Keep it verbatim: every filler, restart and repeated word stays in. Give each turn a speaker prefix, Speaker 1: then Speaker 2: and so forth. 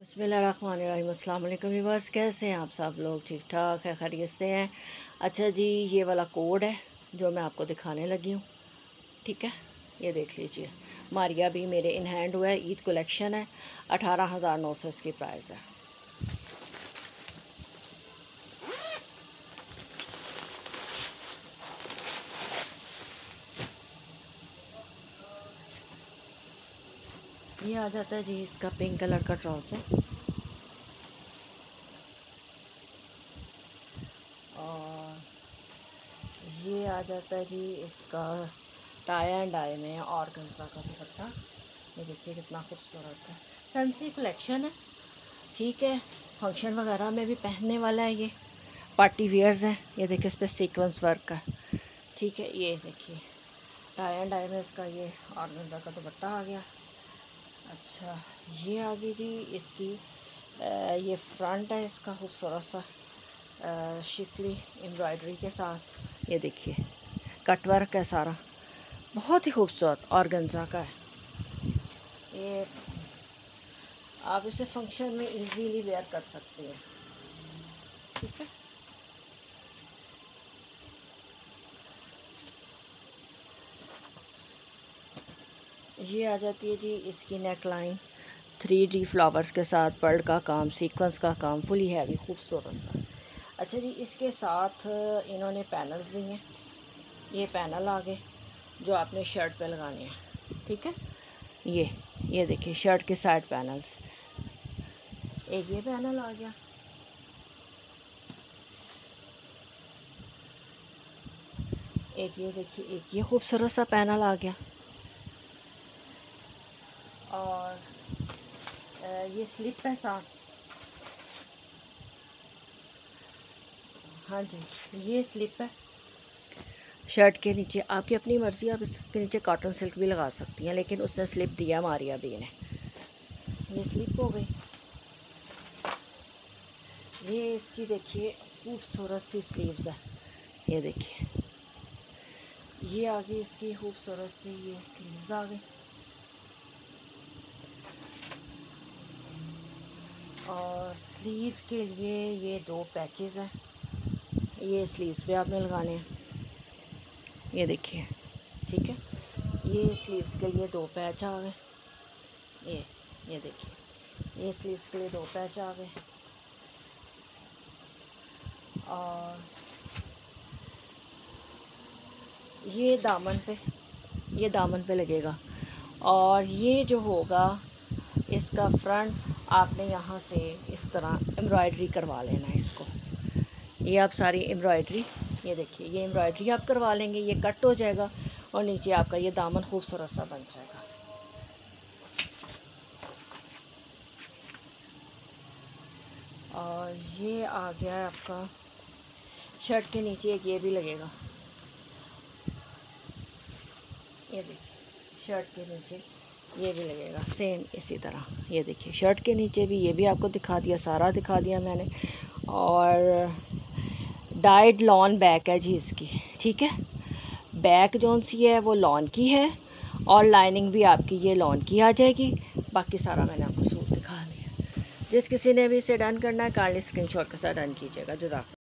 Speaker 1: बिस्मिल्लाहिर्रहमानिर्रहीम। अस्सलाम वालेकुम व्यूअर्स, कैसे हैं आप सब लोग? ठीक ठाक है, खैरियत से हैं? अच्छा जी, ये वाला कोड है जो मैं आपको दिखाने लगी हूँ। ठीक है, ये देख लीजिए। मारिया भी मेरे इन हैंड हुआ है, ईद कलेक्शन है। अठारह हज़ार नौ सौ इसकी प्राइस है। ये आ जाता है जी इसका पिंक कलर का ट्राउज़र, और ये आ जाता है जी इसका टाई एंड डाई में ऑर्गेन्जा का दुपट्टा। ये देखिए कितना खूबसूरत है, फैंसी कलेक्शन है। ठीक है, फंक्शन वगैरह में भी पहनने वाला है। ये पार्टी वियर्स हैं। ये देखिए इस पर सीक्वेंस वर्क का। ठीक है, ये देखिए टाई एंड डाई में इसका ये ऑर्गेन्जा का दुपट्टा आ गया। अच्छा, ये आ गई जी इसकी आ, ये फ्रंट है इसका खूबसूरत सा शिफली एम्ब्रॉयडरी के साथ। ये देखिए कट वर्क है सारा, बहुत ही खूबसूरत ऑर्गेन्जा का है। ये आप इसे फंक्शन में इजीली वेयर कर सकते हैं। ठीक है, ये आ जाती है जी इसकी neck line three D flowers के साथ, पर्ल का काम, सीक्वेंस का काम, फुली हैवी खूबसूरत सा। अच्छा जी, इसके साथ इन्होंने पैनल्स दिए हैं। ये पैनल आ गए जो आपने शर्ट पे लगाने हैं। ठीक है, ये ये देखिए शर्ट के साइड पैनल्स। एक ये पैनल आ गया, एक ये देखिए एक ये खूबसूरत सा पैनल आ गया, और ये स्लिप है साथ। हाँ जी, ये स्लिप है शर्ट के नीचे। आपकी अपनी मर्ज़ी, आप इसके नीचे कॉटन सिल्क भी लगा सकती हैं, लेकिन उसने स्लिप दिया मारिया भी ने। ये स्लिप हो गई। ये इसकी देखिए खूबसूरत सी स्लीव्स है। ये देखिए ये आ गई इसकी खूबसूरत सी ये स्लीव्स आ गई, और स्लीव के लिए ये दो पैचेस हैं। ये स्लीव्स पे आपने लगाने हैं। ये देखिए, ठीक है, ये स्लीव्स के लिए दो पैच आ गए। ये ये देखिए ये स्लीव्स के लिए दो पैच आ गए, और ये दामन पे ये दामन पे लगेगा। और ये जो होगा इसका फ्रंट, आपने यहाँ से इस तरह एम्ब्रॉयडरी करवा लेना है इसको। ये आप सारी एम्ब्रॉयडरी, ये देखिए ये एम्ब्रॉयडरी आप करवा लेंगे, ये कट हो जाएगा और नीचे आपका ये दामन खूबसूरत सा बन जाएगा। और ये आ गया है आपका शर्ट के नीचे, एक ये भी लगेगा। ये देखिए शर्ट के नीचे ये भी लगेगा सेम इसी तरह। ये देखिए शर्ट के नीचे भी, ये भी आपको दिखा दिया, सारा दिखा दिया मैंने। और डाइड लॉन बैक है जी इसकी। ठीक है, बैक जौन सी है वो लॉन की है, और लाइनिंग भी आपकी ये लॉन की आ जाएगी। बाकी सारा मैंने आपको सूट दिखा दिया। जिस किसी ने भी इसे डन करना है, काइंडली स्क्रीनशॉट के साथ डन कीजिएगा। जज़ाक।